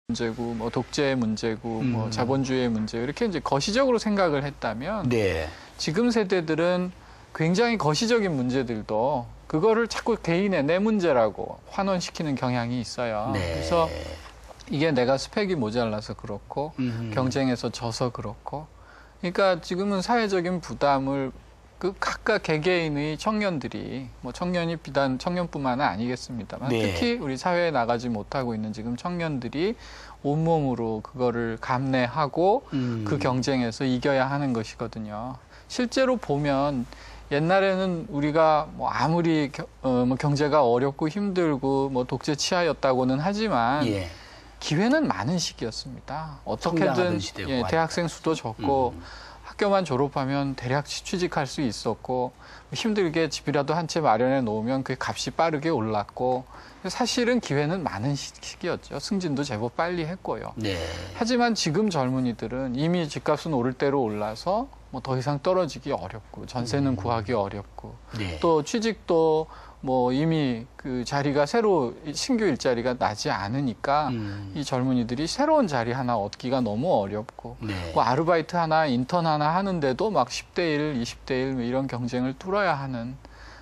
문제고 뭐 독재의 문제고 뭐 자본주의의 문제 이렇게 이제 거시적으로 생각을 했다면 네. 지금 세대들은 굉장히 거시적인 문제들도 그거를 자꾸 개인의 내 문제라고 환원시키는 경향이 있어요. 네. 그래서 이게 내가 스펙이 모자라서 그렇고 경쟁에서 져서 그렇고 그러니까 지금은 사회적인 부담을 그 각각 개개인의 청년들이 뭐 청년이 비단 청년뿐만은 아니겠습니다만 네. 특히 우리 사회에 나가지 못하고 있는 지금 청년들이 온몸으로 그거를 감내하고 그 경쟁에서 이겨야 하는 것이거든요. 실제로 보면 옛날에는 우리가 뭐 아무리 뭐 경제가 어렵고 힘들고 뭐 독재 치하였다고는 하지만 예. 기회는 많은 시기였습니다. 어떻게든 시대고 대학생 수도 적고 학교만 졸업하면 대략 취직할 수 있었고 힘들게 집이라도 한 채 마련해 놓으면 그 값이 빠르게 올랐고 사실은 기회는 많은 시기였죠. 승진도 제법 빨리 했고요. 네. 하지만 지금 젊은이들은 이미 집값은 오를 대로 올라서 뭐 더 이상 떨어지기 어렵고 전세는 구하기 어렵고 네. 또 취직도 뭐 이미 그 자리가 새로 신규 일자리가 나지 않으니까 이 젊은이들이 새로운 자리 하나 얻기가 너무 어렵고 네. 뭐 아르바이트 하나 인턴 하나 하는데도 막 10대 1, 20대 1 이런 경쟁을 뚫어야 하는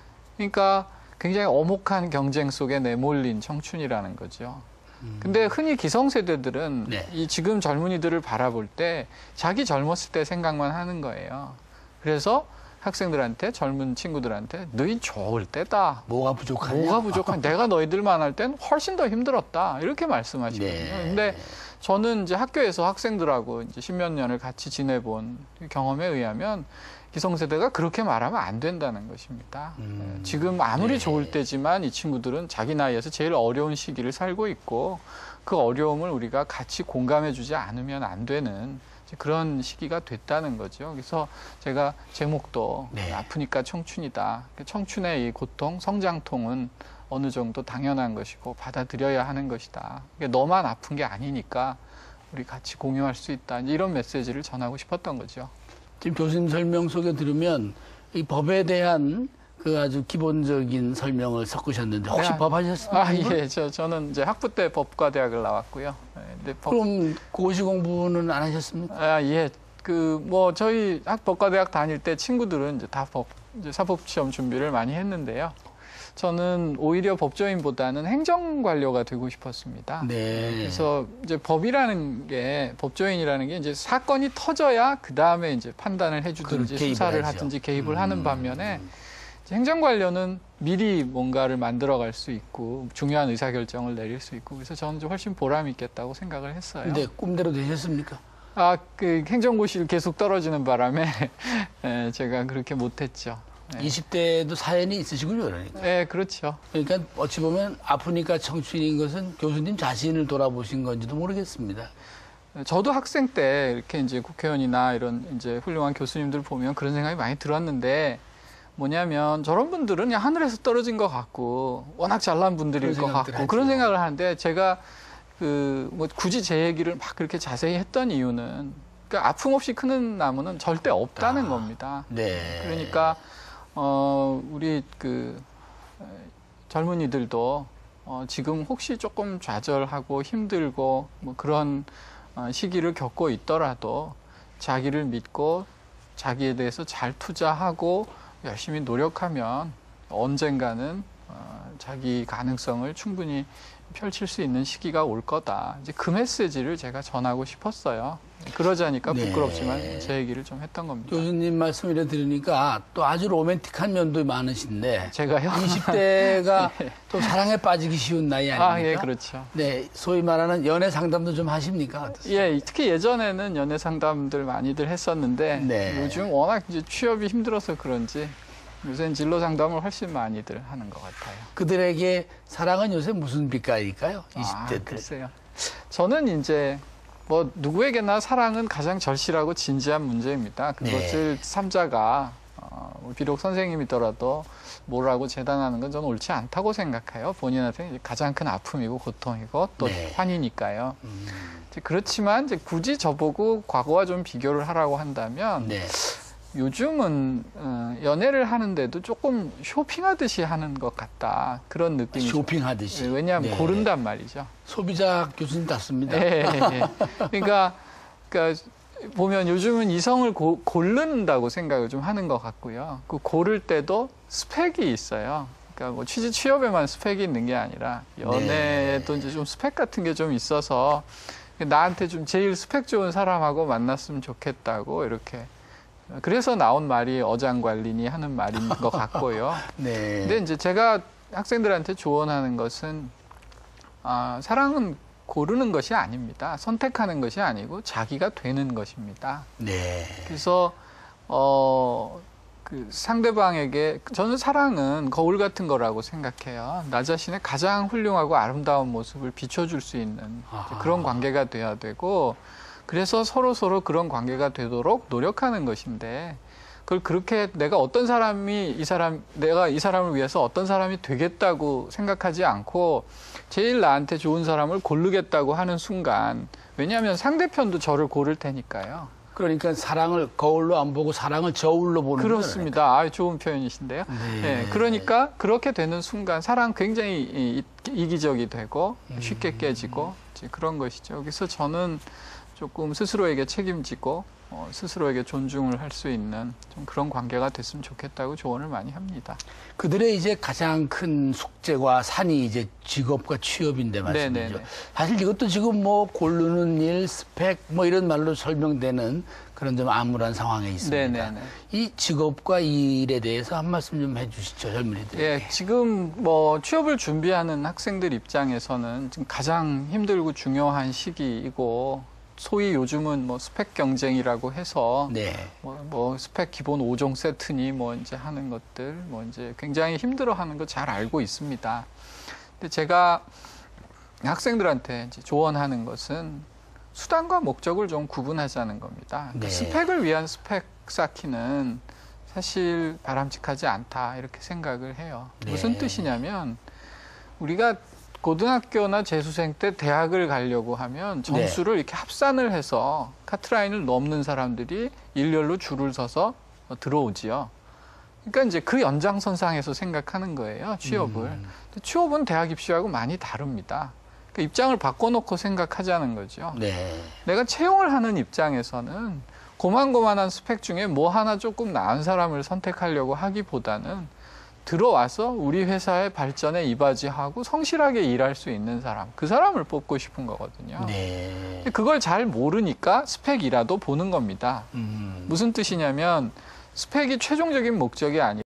그러니까 굉장히 엄혹한 경쟁 속에 내몰린 청춘이라는 거죠. 근데 흔히 기성세대들은 네. 이 지금 젊은이들을 바라볼 때 자기 젊었을 때 생각만 하는 거예요. 그래서 학생들한테 젊은 친구들한테 너희 좋을 때다. 뭐가 부족하냐? 뭐가 부족한? 내가 너희들만 할 땐 훨씬 더 힘들었다. 이렇게 말씀하시거든요. 네. 근데 저는 이제 학교에서 학생들하고 이제 십몇 년을 같이 지내본 경험에 의하면 기성세대가 그렇게 말하면 안 된다는 것입니다. 지금 아무리 네. 좋을 때지만 이 친구들은 자기 나이에서 제일 어려운 시기를 살고 있고 그 어려움을 우리가 같이 공감해주지 않으면 안 되는 그런 시기가 됐다는 거죠. 그래서 제가 제목도 네. 아프니까 청춘이다. 청춘의 이 고통, 성장통은 어느 정도 당연한 것이고 받아들여야 하는 것이다. 너만 아픈 게 아니니까 우리 같이 공유할 수 있다. 이런 메시지를 전하고 싶었던 거죠. 지금 교수님 설명 속에 들으면 이 법에 대한 그 아주 기본적인 설명을 섞으셨는데 혹시 네. 법 하셨습니까? 아, 예. 저는 이제 학부 때 법과대학을 나왔고요. 근데 그럼 고시 공부는 안 하셨습니까? 아, 예. 저희 법과대학 다닐 때 친구들은 이제 다 이제 사법시험 준비를 많이 했는데요. 저는 오히려 법조인보다는 행정관료가 되고 싶었습니다. 네. 그래서 이제 법조인이라는 게 이제 사건이 터져야 그 다음에 이제 판단을 해주든지 수사를 하든지 개입을 하는 반면에 행정관료는 미리 뭔가를 만들어갈 수 있고 중요한 의사결정을 내릴 수 있고 그래서 저는 좀 훨씬 보람 있겠다고 생각을 했어요. 근데 꿈대로 되셨습니까? 그 행정고시를 계속 떨어지는 바람에 제가 그렇게 못했죠. 네. 20대도 사연이 있으시군요, 그러니까. 네, 그렇죠. 그러니까 어찌 보면 아프니까 청춘인 것은 교수님 자신을 돌아보신 건지도 모르겠습니다. 저도 학생 때 이렇게 이제 국회의원이나 이런 이제 훌륭한 교수님들 보면 그런 생각이 많이 들었는데 뭐냐면 저런 분들은 그냥 하늘에서 떨어진 것 같고 워낙 잘난 분들일 것 같고 그런 생각을 하는데 제가 뭐 굳이 제 얘기를 막 그렇게 자세히 했던 이유는 그러니까 아픔 없이 크는 나무는 절대 없다는 겁니다. 네. 그러니까 우리 젊은이들도 지금 혹시 조금 좌절하고 힘들고 뭐 그런 시기를 겪고 있더라도 자기를 믿고 자기에 대해서 잘 투자하고 열심히 노력하면 언젠가는 자기 가능성을 충분히 펼칠 수 있는 시기가 올 거다. 이제 그 메시지를 제가 전하고 싶었어요. 그러자니까 부끄럽지만 네. 제 얘기를 좀 했던 겁니다. 교수님 말씀 이래 들으니까 또 아주 로맨틱한 면도 많으신데 제가요? 20대가 또 사랑에 빠지기 쉬운 나이 아닙니까? 아, 예, 그렇죠. 네, 소위 말하는 연애 상담도 좀 하십니까? 어떠세요? 예, 특히 예전에는 연애 상담들 많이들 했었는데 네. 요즘 워낙 이제 취업이 힘들어서 그런지 요새는 진로 상담을 훨씬 많이들 하는 것 같아요. 그들에게 사랑은 요새 무슨 빛깔일까요? 20대 아, 때. 글쎄요. 저는 이제 뭐 누구에게나 사랑은 가장 절실하고 진지한 문제입니다. 그것을 삼자가 비록 선생님이더라도 뭐라고 재단하는 건 저는 옳지 않다고 생각해요. 본인한테 가장 큰 아픔이고 고통이고 또 환희니까요. 이제 그렇지만 이제 굳이 저보고 과거와 좀 비교를 하라고 한다면 요즘은 연애를 하는데도 조금 쇼핑하듯이 하는 것 같다. 그런 느낌이 쇼핑하듯이. 왜냐하면 네. 고른단 말이죠. 소비자 교수님 같습니다. 네. 그러니까 보면 요즘은 이성을 고른다고 생각을 좀 하는 것 같고요. 그 고를 때도 스펙이 있어요. 그러니까 뭐 취업에만 스펙이 있는 게 아니라 연애도 이제 좀 스펙 같은 게 좀 있어서 나한테 좀 제일 스펙 좋은 사람하고 만났으면 좋겠다고 이렇게. 그래서 나온 말이 어장관리니 하는 말인 것 같고요. 네. 근데 이제 제가 학생들한테 조언하는 것은 사랑은 고르는 것이 아닙니다. 선택하는 것이 아니고 자기가 되는 것입니다. 네. 그래서 그 상대방에게 저는 사랑은 거울 같은 거라고 생각해요. 나 자신의 가장 훌륭하고 아름다운 모습을 비춰줄 수 있는 그런 관계가 돼야 되고 그래서 서로 그런 관계가 되도록 노력하는 것인데 그걸 그렇게 내가 어떤 사람이 내가 이 사람을 위해서 어떤 사람이 되겠다고 생각하지 않고 제일 나한테 좋은 사람을 고르겠다고 하는 순간 왜냐하면 상대편도 저를 고를 테니까요. 그러니까 사랑을 거울로 안 보고 사랑을 저울로 보는 거예요. 그렇습니다. 좋은 표현이신데요. 네. 네, 그러니까 그렇게 되는 순간 사랑 굉장히 이기적이 되고 쉽게 깨지고 이제 그런 것이죠. 그래서 저는 조금 스스로에게 책임지고 스스로에게 존중을 할 수 있는 좀 그런 관계가 됐으면 좋겠다고 조언을 많이 합니다. 그들의 이제 가장 큰 숙제와 산이 이제 직업과 취업인데 말씀이죠. 네네네. 사실 이것도 지금 뭐 고르는 일, 스펙 뭐 이런 말로 설명되는 그런 좀 암울한 상황에 있습니다. 네네네. 이 직업과 이 일에 대해서 한 말씀 좀 해주시죠, 젊은이들. 예, 지금 뭐 취업을 준비하는 학생들 입장에서는 지금 가장 힘들고 중요한 시기이고 소위 요즘은 뭐 스펙 경쟁이라고 해서 네. 뭐 스펙 기본 5종 세트니 뭐 이제 하는 것들 뭐 이제 굉장히 힘들어하는 거 잘 알고 있습니다. 근데 제가 학생들한테 이제 조언하는 것은 수단과 목적을 좀 구분하자는 겁니다. 네. 스펙을 위한 스펙 쌓기는 사실 바람직하지 않다 이렇게 생각을 해요. 네. 무슨 뜻이냐면 우리가 고등학교나 재수생 때 대학을 가려고 하면 점수를 이렇게 합산을 해서 카트라인을 넘는 사람들이 일렬로 줄을 서서 들어오지요. 그러니까 이제 그 연장선상에서 생각하는 거예요, 취업을. 근데 취업은 대학 입시하고 많이 다릅니다. 그러니까 입장을 바꿔놓고 생각하자는 거죠. 네. 내가 채용을 하는 입장에서는 고만고만한 스펙 중에 뭐 하나 조금 나은 사람을 선택하려고 하기보다는 들어와서 우리 회사의 발전에 이바지하고 성실하게 일할 수 있는 사람, 그 사람을 뽑고 싶은 거거든요. 네. 그걸 잘 모르니까 스펙이라도 보는 겁니다. 무슨 뜻이냐면 스펙이 최종적인 목적이 아니라